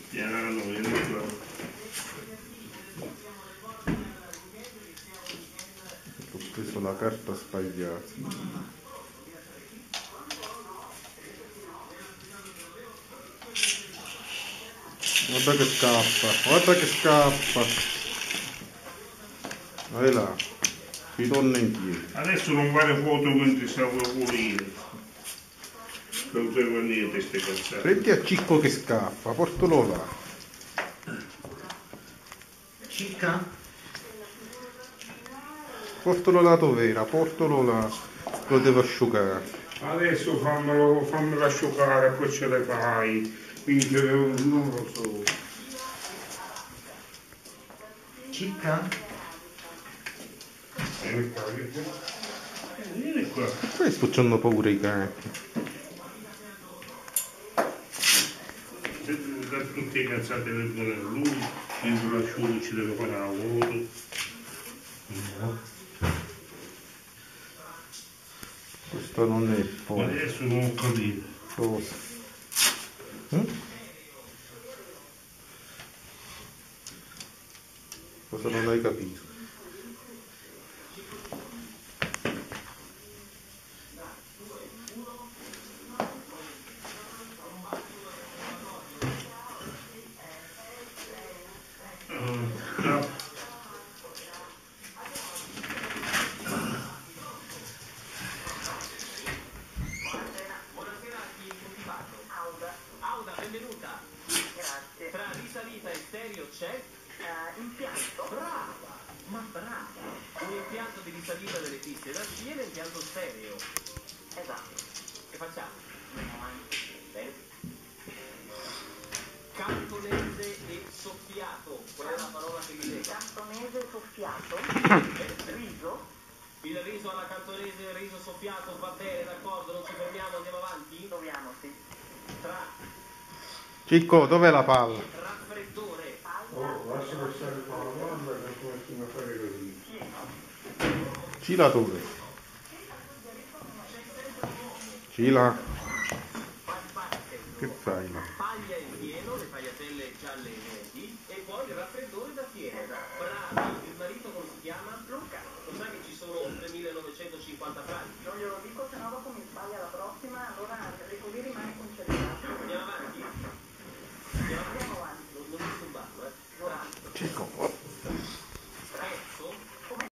Piano, vieni qua. Ho preso la carta sbagliata. Guarda che scappa, guarda che scappa. Vai là, ritorna indietro. Adesso non fare foto mentre stavo pulire. Non serve a niente queste cazzate. Prendi a Cicco che scappa, portalo là. Cicca? Portalo là dov'era, portalo là. Lo devo asciugare. Adesso fammelo asciugare e poi ce le fai. Quindi non lo so. Cicca? Vieni qua. Stai spucciando paura i cani. Da tutte le cazzate le buone a lui, mentre l'asciugo ci deve fare la foto. Questo non è Ma poi. adesso non ho capito. Cosa? Cosa non hai capito? No. Auda, benvenuta. Grazie. Tra risalita e stereo c'è? Impianto? Brava, ma brava. Un impianto di risalita delle piste da sci e l'impianto stereo. Esatto. Che facciamo? Avanti. Bene. Cantonese e soffiato. Qual è la parola che mi lega? Cantonese soffiato. Riso. Il riso alla cantonese, il riso soffiato, va bene, d'accordo, non ci fermiamo, andiamo avanti? Proviamo, sì. Tra Cicco, dov'è la palla? raffreddore, Oh, lasciami stare con la donna e cominciamo a fare così. Cila dove? Cila? Che fai là? paglia in fieno, le tagliatelle gialle e verdi, e poi il raffreddore da fieno. Bravi, il marito come si chiama? Luca. Lo sai che ci sono oltre 1950 franchi? Non glielo dico, se no dopo mi sbaglia la prossima, allora così rimane concettato. Andiamo avanti? Andiamo avanti. Non disturbarlo, Guarda. Cicco.